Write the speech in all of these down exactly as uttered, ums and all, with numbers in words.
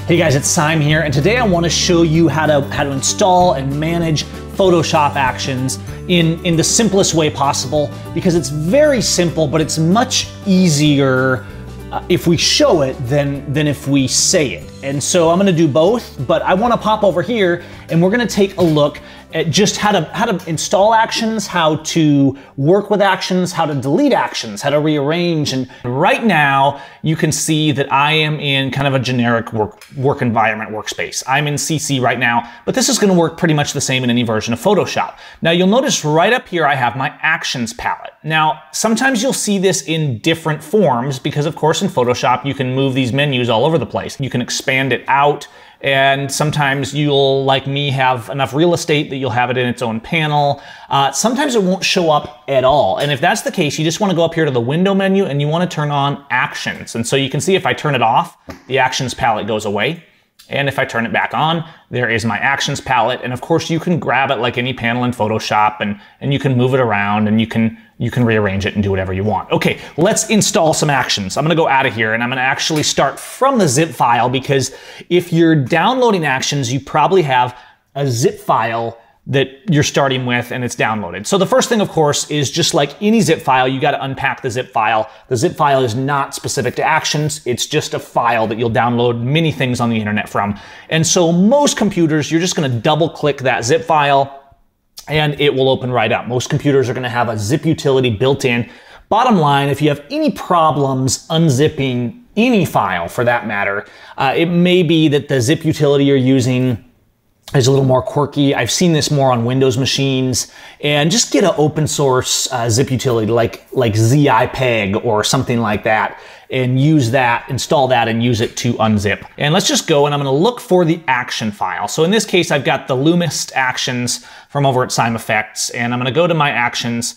Hey guys, it's Seim here, and today I want to show you how to how to install and manage Photoshop actions in, in the simplest way possible, because it's very simple, but it's much easier uh, if we show it than, than if we say it. And so I'm going to do both, but I want to pop over here and we're going to take a look at just how to how to install actions, how to work with actions, how to delete actions, how to rearrange. And right now you can see that I am in kind of a generic work work environment workspace. I'm in C C right now, but this is going to work pretty much the same in any version of Photoshop. Now you'll notice right up here I have my actions palette. Now sometimes you'll see this in different forms because of course in Photoshop you can move these menus all over the place. You can expand it out. And sometimes you'll, like me, have enough real estate that you'll have it in its own panel. Uh, sometimes it won't show up at all. And if that's the case, you just want to go up here to the window menu and you want to turn on actions. And so you can see if I turn it off, the actions palette goes away. And if I turn it back on, there is my actions palette. And of course you can grab it like any panel in Photoshop and, and you can move it around and you can, you can rearrange it and do whatever you want. Okay, let's install some actions. I'm gonna go out of here and I'm gonna actually start from the zip file, because if you're downloading actions, you probably have a zip file that you're starting with and it's downloaded. So the first thing, of course, is just like any zip file, you got to unpack the zip file. The zip file is not specific to actions. It's just a file that you'll download many things on the internet from. And so most computers, you're just going to double click that zip file and it will open right up. Most computers are going to have a zip utility built in. Bottom line, if you have any problems unzipping any file for that matter, uh, it may be that the zip utility you're using is a little more quirky. I've seen this more on Windows machines, and just get an open source uh, zip utility like like zipeg or something like that, and use that, install that, and use it to unzip. And let's just go, and I'm going to look for the action file. So in this case, I've got the Lumist actions from over at Seim Effects, and I'm going to go to my actions.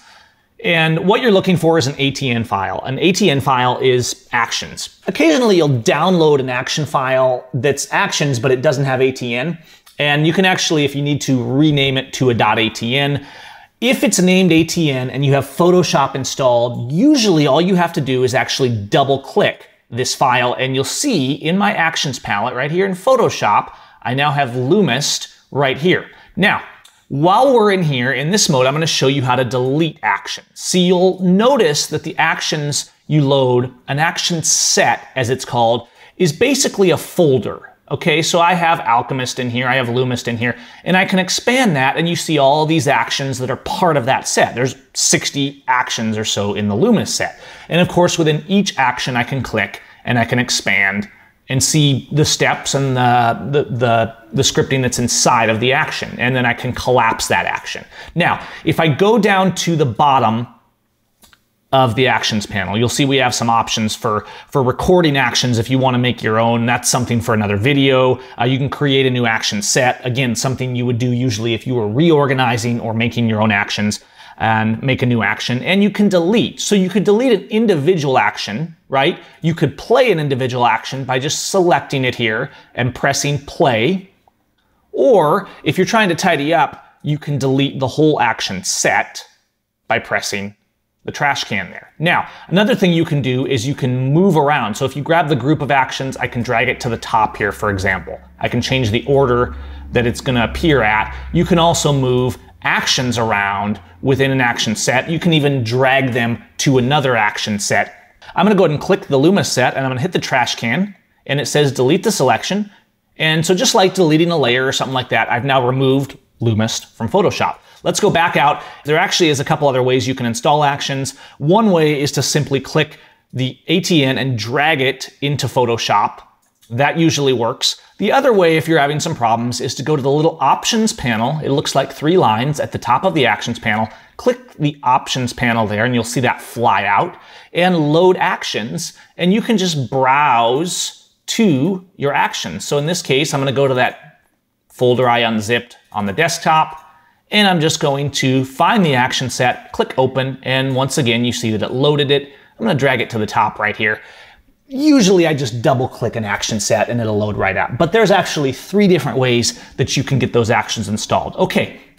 And what you're looking for is an A T N file. An A T N file is actions. Occasionally, you'll download an action file that's actions, but it doesn't have A T N. And you can actually, if you need to, rename it to a .atn. If it's named A T N and you have Photoshop installed, usually all you have to do is actually double click this file and you'll see in my actions palette right here in Photoshop, I now have Lumist right here. Now, while we're in here, in this mode, I'm going to show you how to delete actions. See, you'll notice that the actions you load, an action set as it's called, is basically a folder. Okay, so I have Alchemist in here, I have Lumist in here, and I can expand that and you see all these actions that are part of that set. There's sixty actions or so in the Lumist set. And of course, within each action I can click and I can expand and see the steps and the, the, the, the scripting that's inside of the action. And then I can collapse that action. Now, if I go down to the bottom of the actions panel, you'll see we have some options for, for recording actions if you want to make your own. That's something for another video. Uh, you can create a new action set. Again, something you would do usually if you were reorganizing or making your own actions, and make a new action. And you can delete. So you could delete an individual action, right? You could play an individual action by just selecting it here and pressing play. Or if you're trying to tidy up, you can delete the whole action set by pressing the trash can there. Now, another thing you can do is you can move around. So if you grab the group of actions, I can drag it to the top here, for example. I can change the order that it's going to appear at. You can also move actions around within an action set. You can even drag them to another action set. I'm going to go ahead and click the Lumist set, and I'm going to hit the trash can, and it says delete the selection. And so just like deleting a layer or something like that, I've now removed Lumist from Photoshop. Let's go back out. There actually is a couple other ways you can install actions. One way is to simply click the A T N and drag it into Photoshop. That usually works. The other way, if you're having some problems, is to go to the little options panel. It looks like three lines at the top of the actions panel. Click the options panel there and you'll see that fly out, and load actions. And you can just browse to your actions. So in this case, I'm going to go to that folder I unzipped on the desktop. And I'm just going to find the action set, click open, and once again, you see that it loaded it. I'm going to drag it to the top right here. Usually I just double click an action set and it'll load right out. But there's actually three different ways that you can get those actions installed. Okay,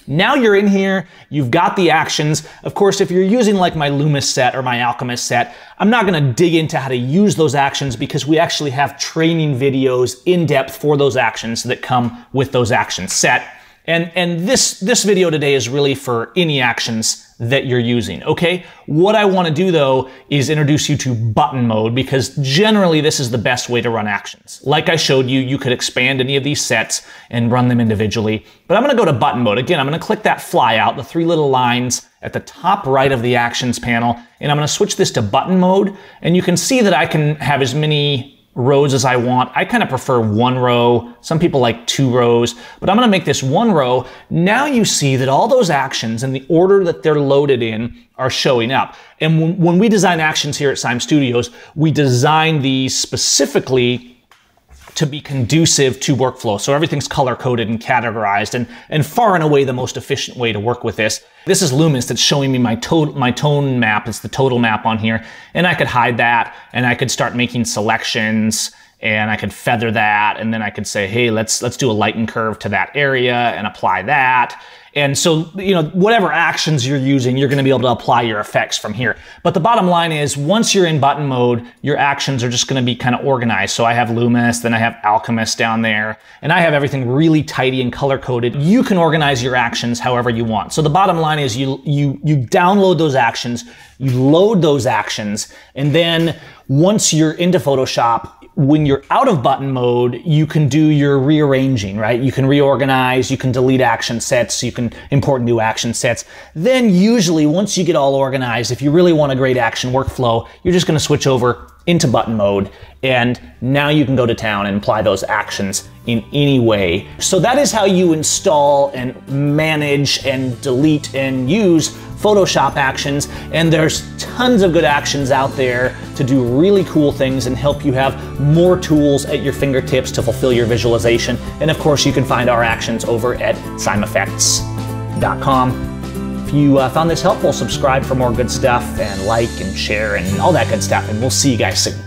Now you're in here, you've got the actions. Of course, if you're using like my Lumist set or my Alchemist set, I'm not gonna dig into how to use those actions because we actually have training videos in depth for those actions that come with those actions set. And, and this, this video today is really for any actions that you're using, okay? What I wanna do though is introduce you to button mode because generally this is the best way to run actions. Like I showed you, you could expand any of these sets and run them individually, but I'm gonna go to button mode. Again, I'm gonna click that flyout, the three little lines at the top right of the actions panel, and I'm gonna switch this to button mode, and you can see that I can have as many rows as I want. I kind of prefer one row. Some people like two rows, but I'm gonna make this one row. Now you see that all those actions in the order that they're loaded in are showing up. And when we design actions here at Seim Studios, we design these specifically to be conducive to workflow. So everything's color-coded and categorized, and, and far and away the most efficient way to work with this. This is Lumist. It's showing me my, to my tone map. It's the total map on here. And I could hide that, and I could start making selections, and I could feather that, and then I could say, hey, let's, let's do a lighten curve to that area and apply that. And so, you know, whatever actions you're using, you're gonna be able to apply your effects from here. But the bottom line is, once you're in button mode, your actions are just gonna be kind of organized. So I have Lumist, then I have Alchemist down there, and I have everything really tidy and color-coded. You can organize your actions however you want. So the bottom line is you, you, you download those actions, you load those actions, and then once you're into Photoshop, when you're out of button mode, you can do your rearranging, right? You can reorganize, you can delete action sets, you can import new action sets. Then usually once you get all organized, if you really want a great action workflow, you're just gonna switch over into button mode, and now you can go to town and apply those actions in any way. So that is how you install and manage and delete and use Photoshop actions, and there's tons of good actions out there to do really cool things and help you have more tools at your fingertips to fulfill your visualization. And of course, you can find our actions over at seim effects dot com. If you uh, found this helpful, subscribe for more good stuff, and like and share and all that good stuff, and we'll see you guys soon.